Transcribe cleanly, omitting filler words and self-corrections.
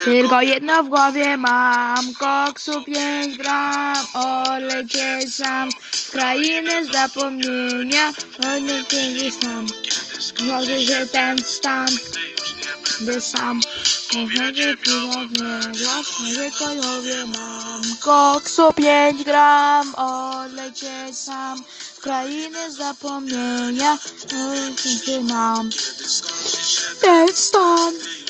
Tylko jedno w głowie mam, koksu 5 gram, olecieć sam w krainę zapomnienia, olecieć sam, może się ten stan, by sam, może przyrodnie, właśnie kolowie mam, koksu 5 gram, olecieć sam w krainę zapomnienia, olecieć mam, ten stan.